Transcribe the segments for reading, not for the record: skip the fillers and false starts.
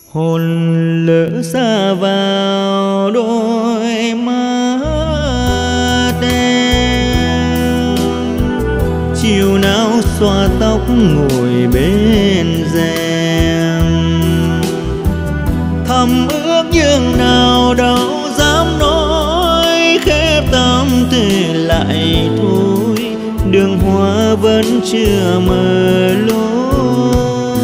Hồn lỡ xa vào đôi mắt đen, chiều nào xoa tóc ngồi bên rèm, thầm ước nhưng nào đâu dám nói, khép tâm tư lại thôi, đường hoa vẫn chưa mở lối.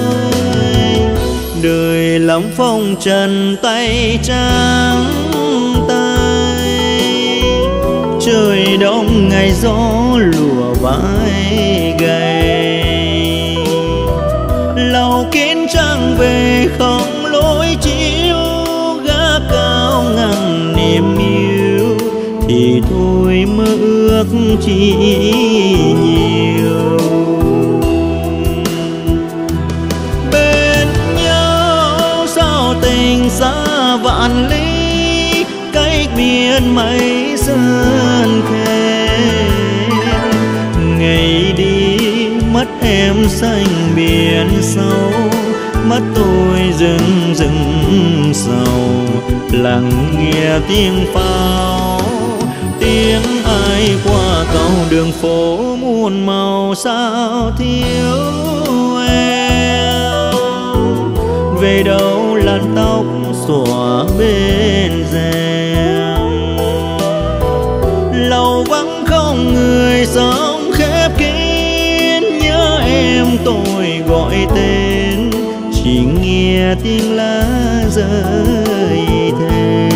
Đời lắm phong trần tay trắng tay, trời đông ngày gió lùa vai gầy, lầu kín trăng về không lối chiếu, gác cao ngăn niềm yêu thì thôi mơ ước chi nhiều. Bên nhau sao tình xa vạn lý, cách biệt mấy sơn khe. Ngày đi mất em xanh biển sâu, mắt tôi rừng rừng sầu, lặng nghe tiếng pháo, tiếng ai qua cầu đường phố muôn màu sao thiếu em. Về đâu làn tóc xõa bên rèm, lầu vắng không người sống khép kín, nhớ em tôi gọi tên, chỉ nghe tiếng lá rơi thêm.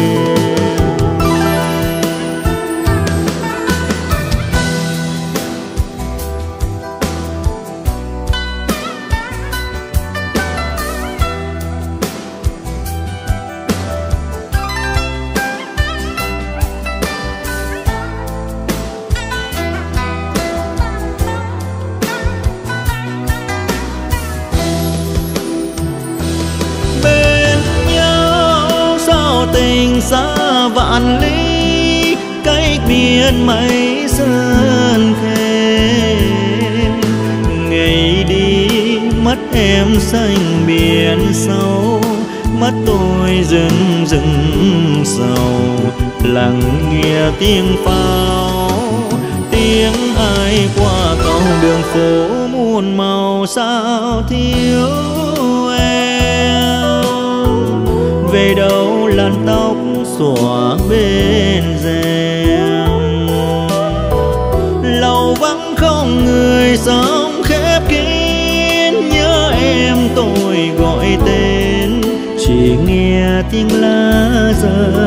Tình xa vạn lý, cách biệt mấy sơn khe. Ngày đi mất em xanh biển sâu, mắt tôi rừng rừng sầu, lặng nghe tiếng pháo, tiếng ai qua cầu đường phố muôn màu sao thiếu em. Về đâu làn tóc xõa bên rèm, lầu vắng không người sống khép kín, nhớ em tôi gọi tên, chỉ nghe tiếng lá rơi